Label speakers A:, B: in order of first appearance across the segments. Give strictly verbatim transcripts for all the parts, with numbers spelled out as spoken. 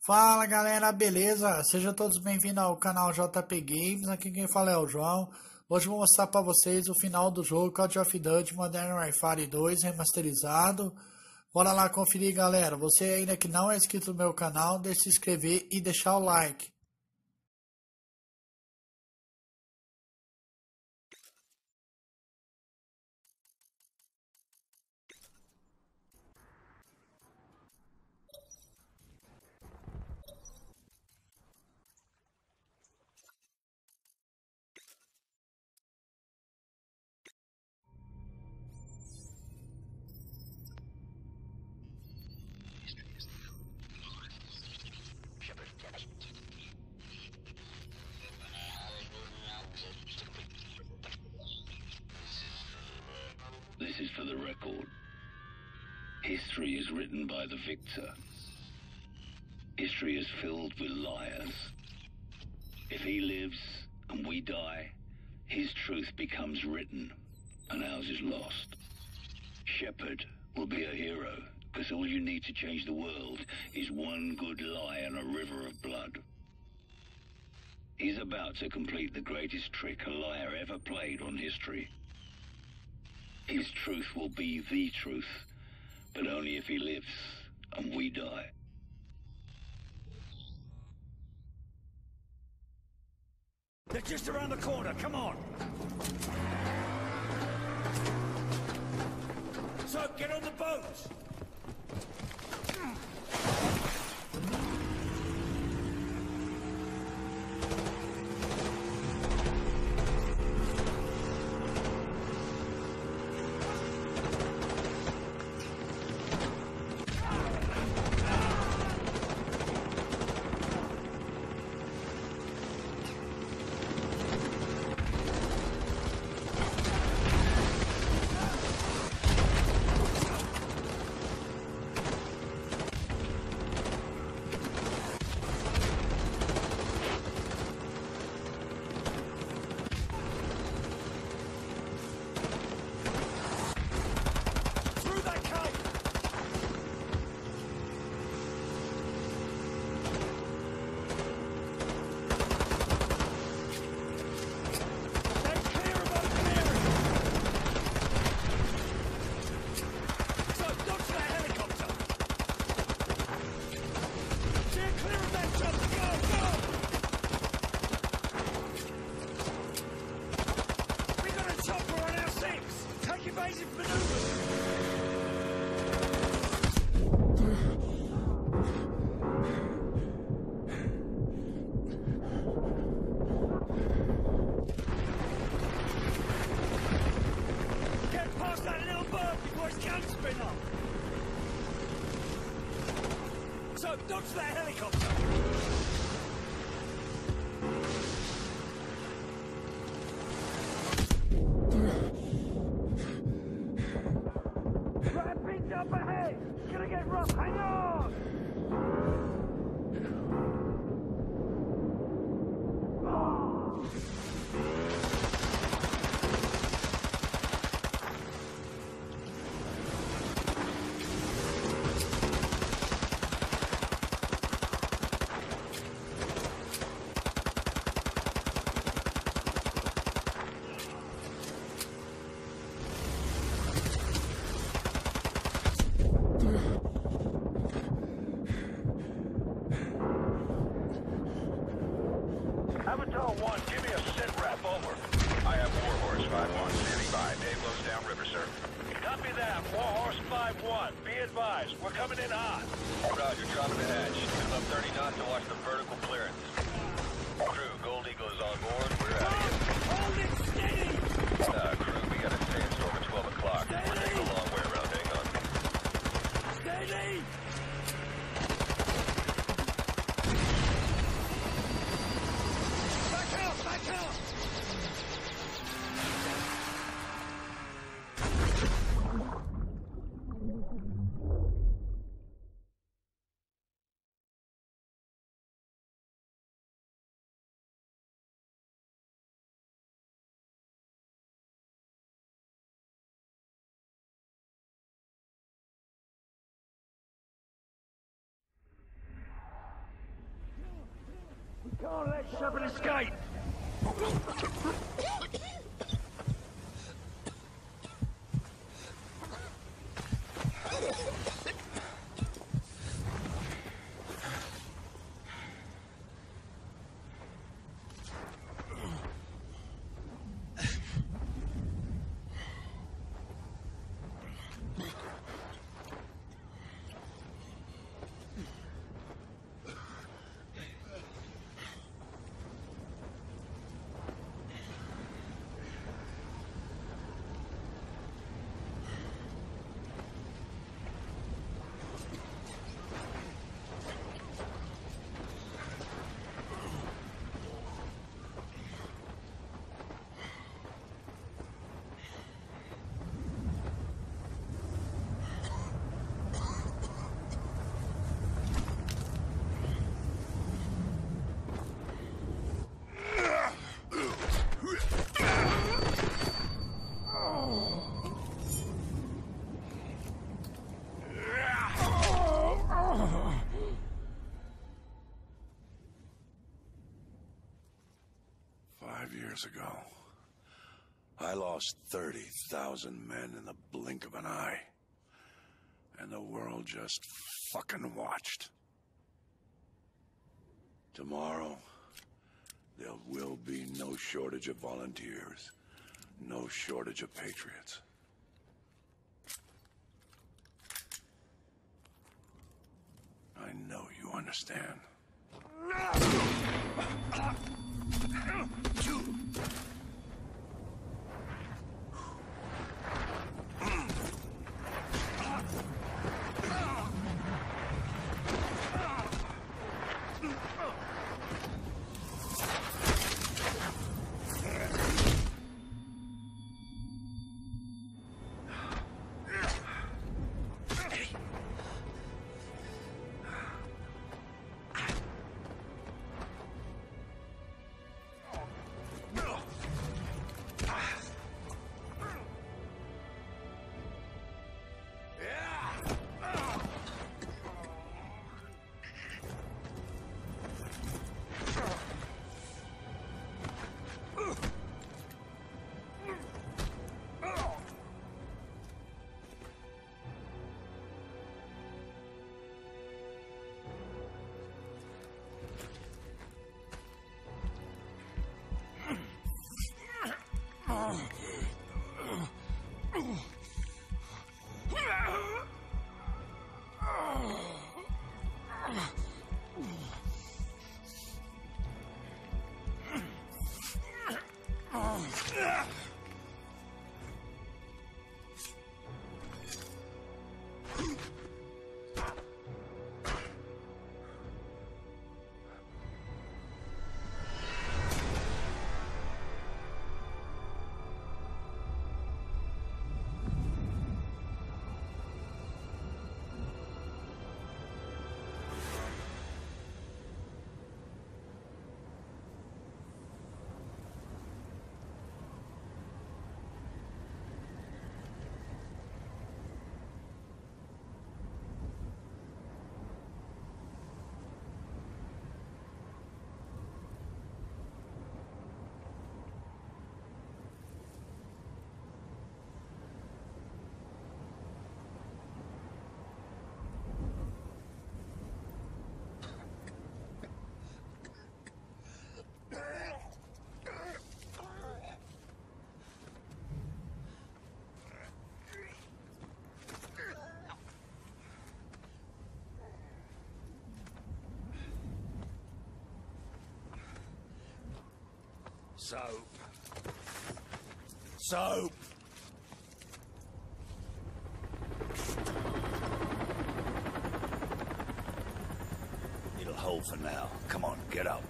A: Fala galera, beleza? Sejam todos bem-vindos ao canal J P Games. Aqui quem fala é o João. Hoje eu vou mostrar para vocês o final do jogo Call of Duty Modern Warfare dois remasterizado. Bora lá conferir, galera. Você ainda que não é inscrito no meu canal, deixe se inscrever e deixar o like.
B: This is for the record. History is written by the victor. History is filled with liars. If he lives and we die, his truth becomes written and ours is lost. Shepard will be a hero because all you need to change the world is one good lie and a river of blood. He's about to complete the greatest trick a liar ever played on history. His truth will be the truth, but only if he lives and we die.
C: They're just around the corner, come on! So, get on the boat! Evasive maneuvers! Get past that little bird before his guns spin up! So, dodge that helicopter! Up ahead! It's gonna get rough, hang on! Avatar one, give me a sit rep, over.
D: I have Warhorse five one, standing by. Dave lows downriver, sir.
C: Copy that, Warhorse five one. Be advised, we're coming in hot.
D: Roger, dropping the hatch. Move up thirty knots to watch the vertical clearance. Crew, Gold Eagle's on board. We're out of here.
C: Hold it steady!
D: Uh, crew, we got a sandstorm at twelve o'clock. We're taking a long way around, hang on.
C: Steady! Can't let Shepard escape!
E: Five years ago, I lost thirty thousand men in the blink of an eye. And the world just fucking watched. Tomorrow, there will be no shortage of volunteers, no shortage of patriots. I know you understand. Soap. Soap!
B: It'll hold for now. Come on, get up.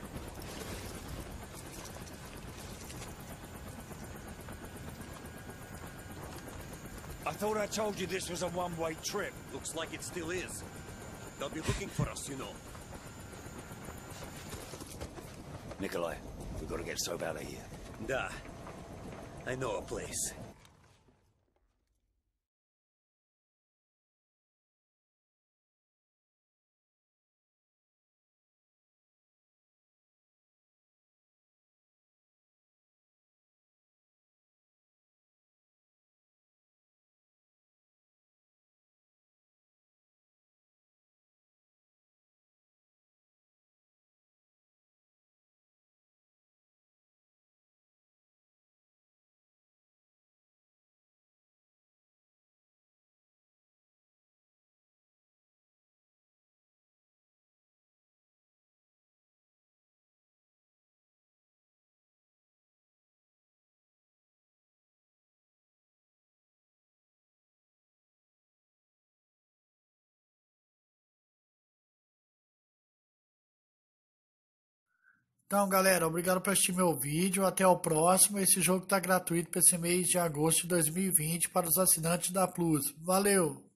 C: I thought I told you this was a one-way trip.
F: Looks like it still is. They'll be looking for us, you know.
B: Nikolai, we've got to get Soap out of here.
F: Da. I know a place.
A: Então, galera, obrigado por assistir meu vídeo. Até o próximo. Esse jogo tá gratuito para esse mês de agosto de dois mil e vinte para os assinantes da Plus. Valeu!